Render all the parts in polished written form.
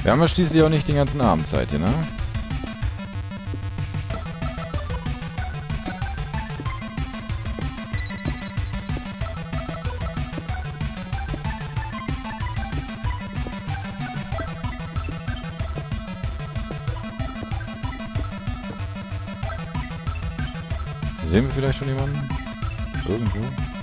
Wir haben ja schließlich auch nicht den ganzen Abend Zeit hier, ne? Sehen wir vielleicht schon jemanden? Irgendwo?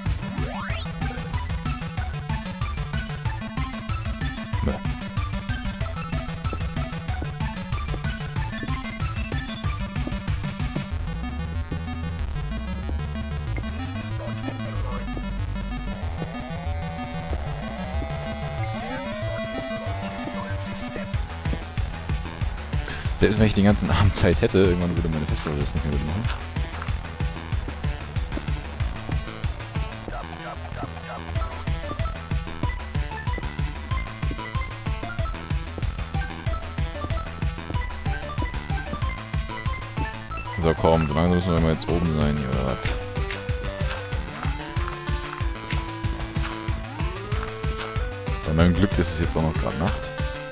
Ne. Selbst wenn ich den ganzen Abend Zeit hätte, irgendwann würde meine Festplatte das nicht mehr mitmachen. So, komm, so lange müssen wir mal jetzt oben sein hier, oder was? Bei meinem Glück ist es jetzt auch noch gerade Nacht.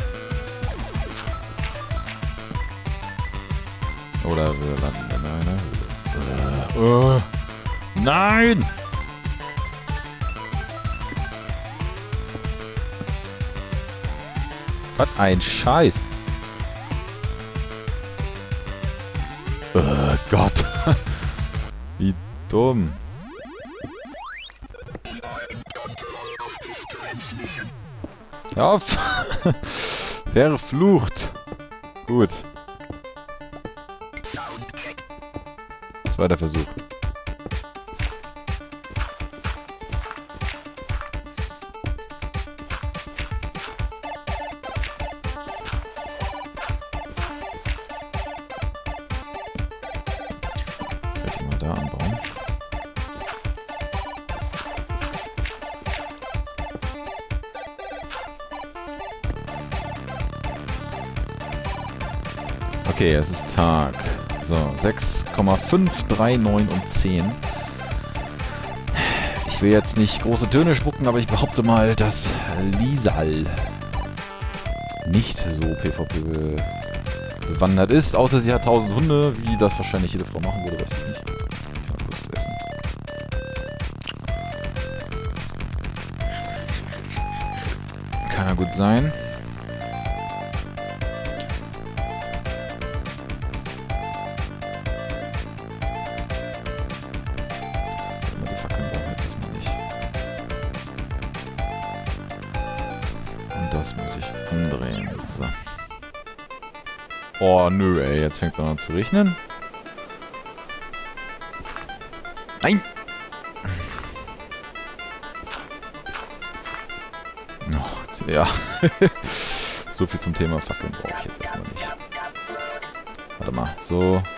Oder wir landen in einer Höhle. Nein! Was ein Scheiß! Gott! Wie dumm! Hör auf! Verflucht! Gut. Zweiter Versuch. Vielleicht mal da anbauen. Okay, es ist Tag. So, 6,5, 3, 9 und 10. Ich will jetzt nicht große Töne spucken, aber ich behaupte mal, dass Liesal nicht so PvP bewandert ist. Außer sie hat 1000 Hunde, wie das wahrscheinlich jede Frau machen würde, weiß ich nicht. Ich mal kurz essen. Kann ja gut sein. Das muss ich umdrehen. So. Oh, nö, ey. Jetzt fängt es an zu regnen. Nein! Oh, ja. So viel zum Thema Fackeln brauche ich jetzt erstmal nicht. Warte mal. So. So.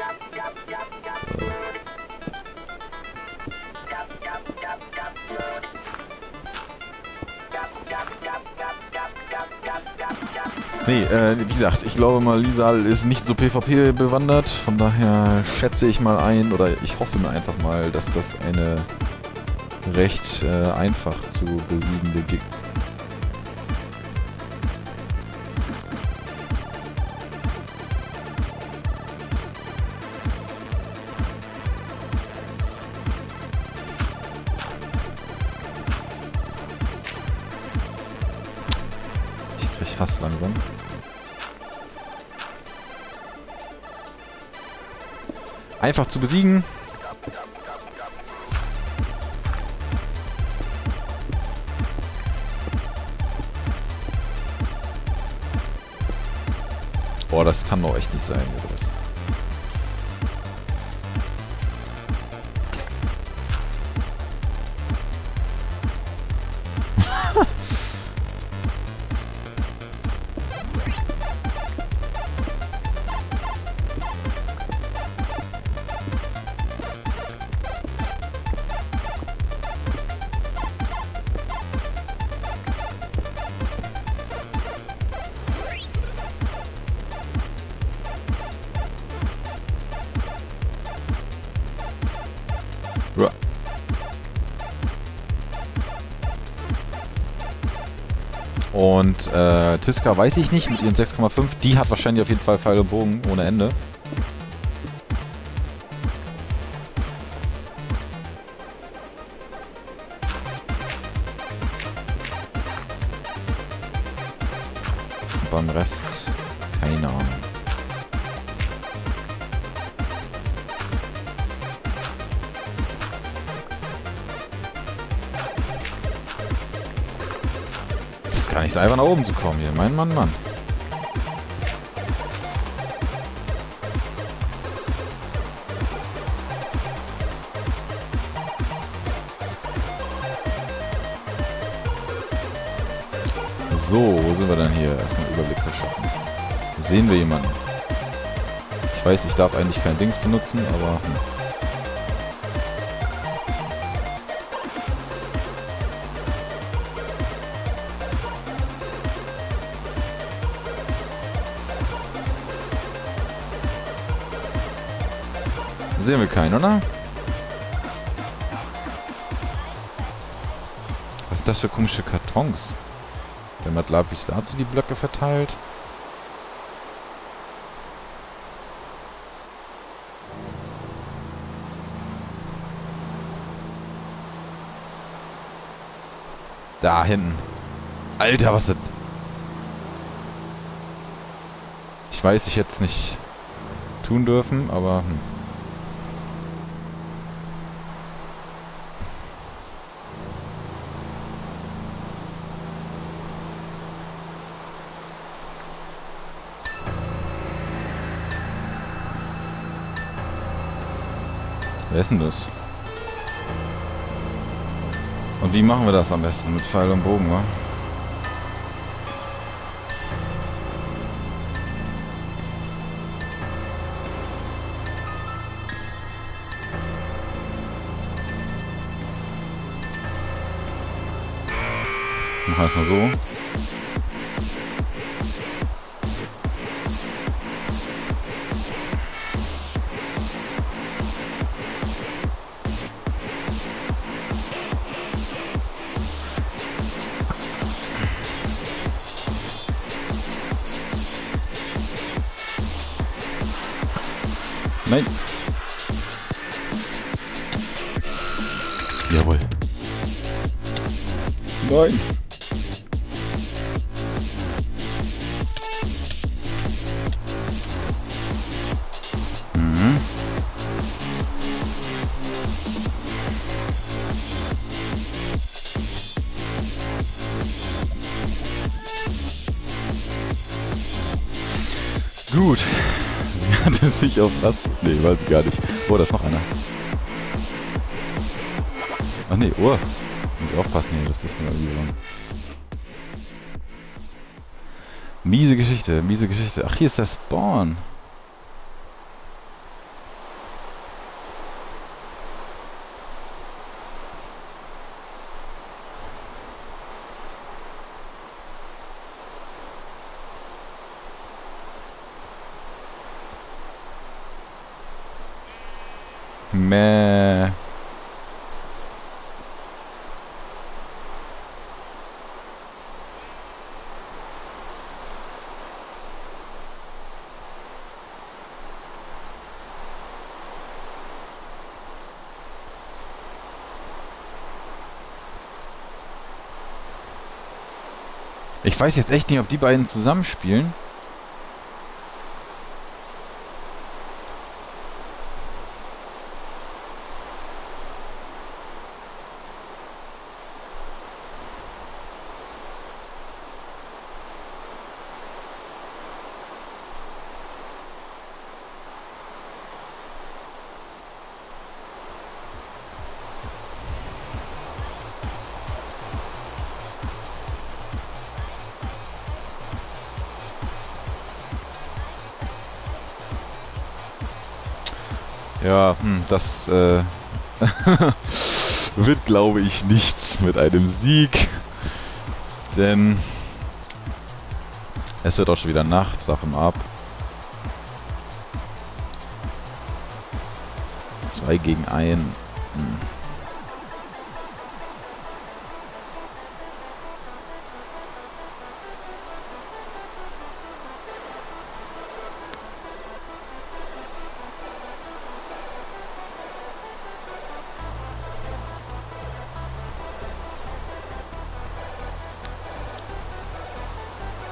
Nee, wie gesagt, ich glaube mal, Liesal ist nicht so PvP bewandert. Von daher schätze ich mal ein, oder ich hoffe mir einfach mal, dass das eine recht einfach zu besiegende Gegner. Ich hasse langsam. Einfach zu besiegen. Boah, das kann doch echt nicht sein, oder was? Und Tyska weiß ich nicht, mit ihren 6,5. Die hat wahrscheinlich auf jeden Fall Pfeil und Bogen ohne Ende. Beim Rest keine Ahnung. Es ist gar nicht so einfach nach oben zu kommen hier. Mann, Mann, Mann. So, wo sind wir denn hier? Erstmal einen Überblick verschaffen. Sehen wir jemanden? Ich weiß, ich darf eigentlich kein Dings benutzen, aber... Sehen wir keinen, oder? Was ist das für komische Kartons? Der Matlapis dazu die Blöcke verteilt. Da hinten. Alter, was das... Ich weiß, ich hätte es nicht tun dürfen, aber... Wer ist denn das? Und wie machen wir das am besten? Mit Pfeil und Bogen, wa? Machen wir erstmal so. Nein. Jawohl. Nein. Mhm. Gut. Sie hatte sich auf das... Nee, weiß ich gar nicht. Oh, da ist noch einer. Ach nee, oh. Muss ich aufpassen hier, dass das nicht irgendwie war. Miese Geschichte, miese Geschichte. Ach, hier ist der Spawn. Mäh. Ich weiß jetzt echt nicht, ob die beiden zusammenspielen. Ja, das wird, glaube ich, nichts mit einem Sieg. Denn es wird auch schon wieder Nacht, davon ab. 2 gegen 1.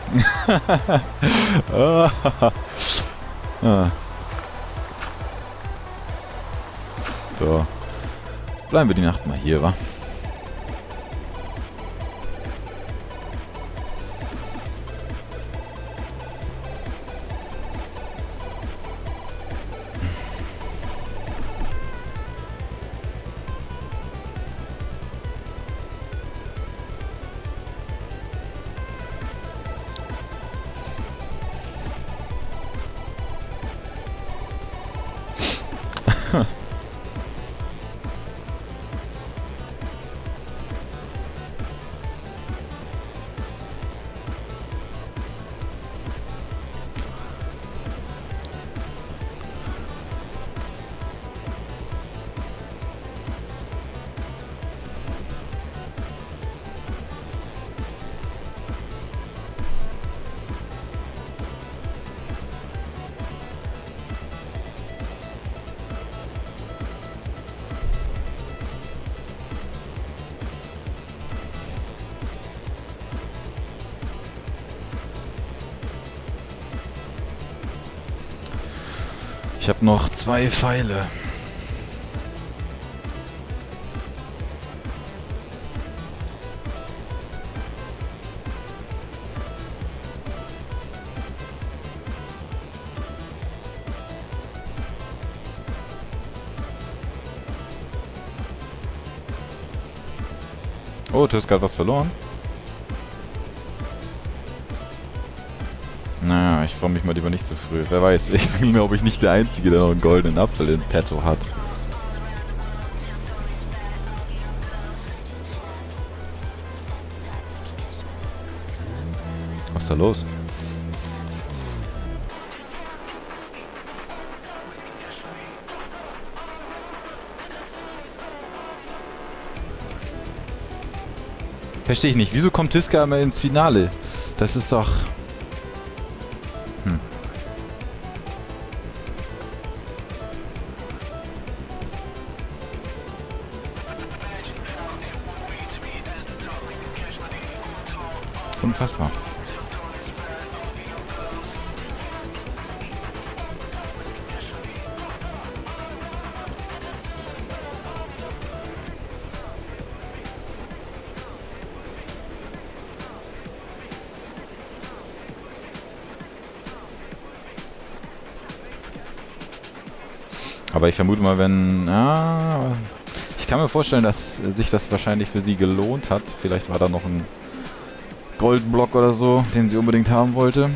Ah. So. Bleiben wir die Nacht mal hier, wa? Ich habe noch 2 Pfeile. Oh, du hast gerade was verloren. Naja, ich freue mich mal lieber nicht zu früh. Wer weiß, ich bin, glaube ich, nicht der Einzige, der noch einen goldenen Apfel in petto hat. Was ist da los? Verstehe ich nicht. Wieso kommt Tiska immer ins Finale? Das ist doch... Unfassbar. Aber ich vermute mal, wenn... Ja, ich kann mir vorstellen, dass sich das wahrscheinlich für sie gelohnt hat. Vielleicht war da noch ein Goldblock oder so, den sie unbedingt haben wollte.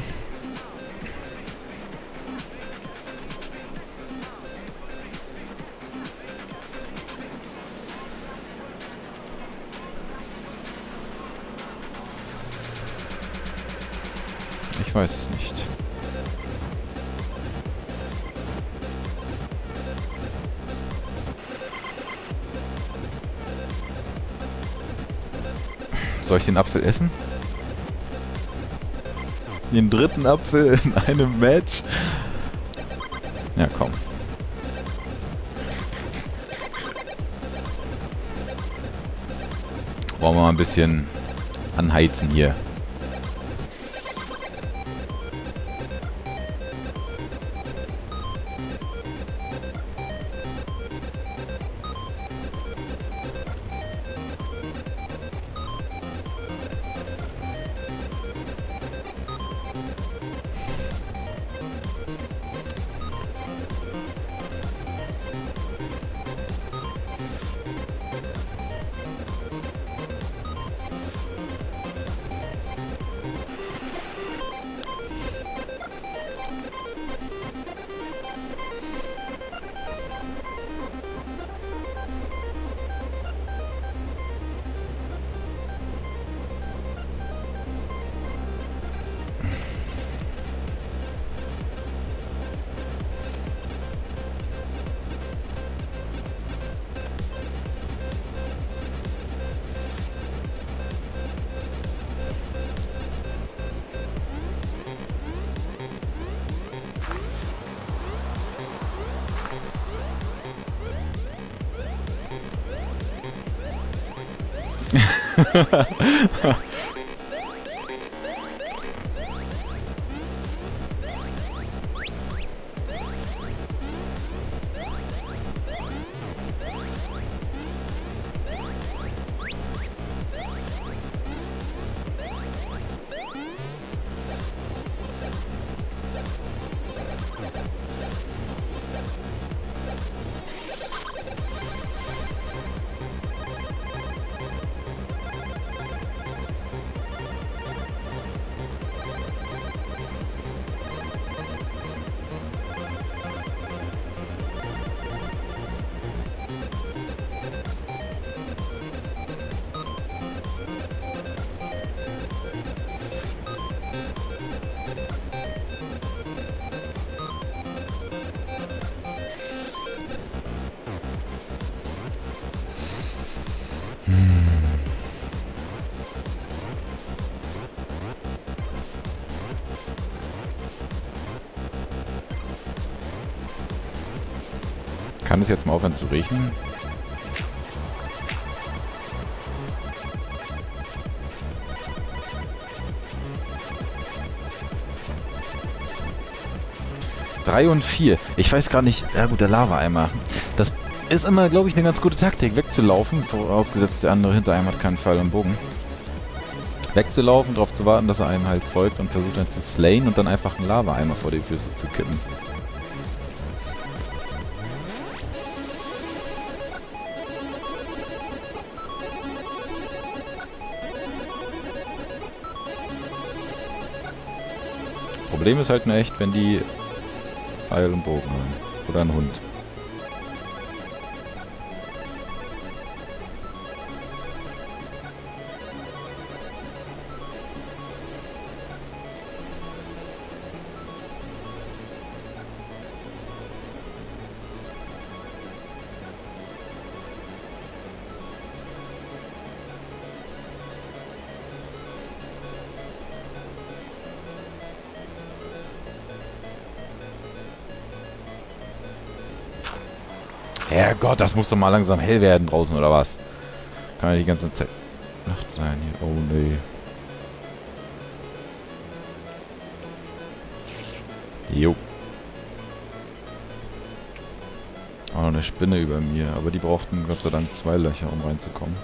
Ich weiß es nicht. Soll ich den Apfel essen? Den 3. Apfel in einem Match? Ja, komm. Wollen wir mal ein bisschen anheizen hier. Kann es jetzt mal aufhören zu regnen? Drei und 4. Ich weiß gar nicht. Ja gut, der Lava-Eimer. Das ist immer, glaube ich, eine ganz gute Taktik, wegzulaufen. Vorausgesetzt, der andere hinter einem hat keinen Pfeil und Bogen. Wegzulaufen, darauf zu warten, dass er einem halt folgt und versucht dann zu slayen und dann einfach einen Lava-Eimer vor die Füße zu kippen. Problem ist halt nur echt, wenn die Pfeil und Bogen haben. Oder ein Hund. Herrgott, das muss doch mal langsam hell werden draußen, oder was? Kann ja die ganze Zeit Nacht sein hier. Oh, nee. Jo. Oh, noch eine Spinne über mir. Aber die brauchten Gott sei Dank 2 Löcher, um reinzukommen.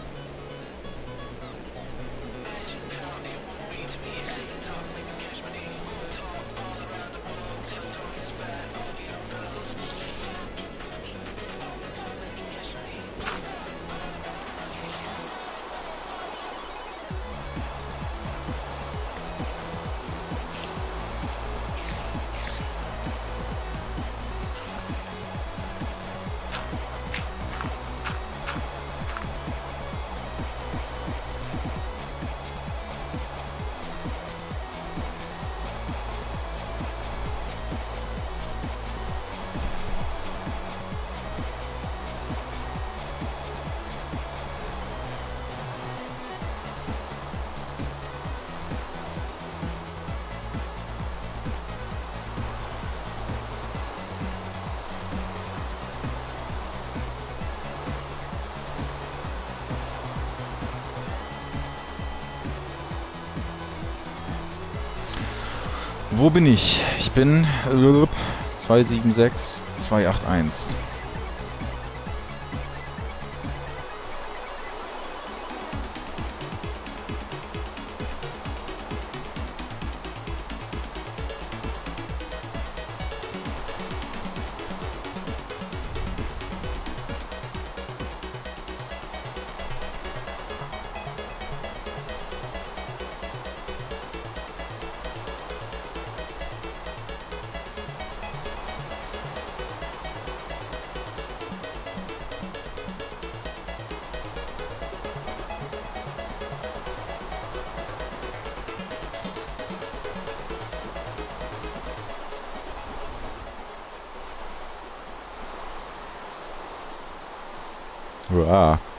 Wo bin ich? Ich bin 276 281. Uah.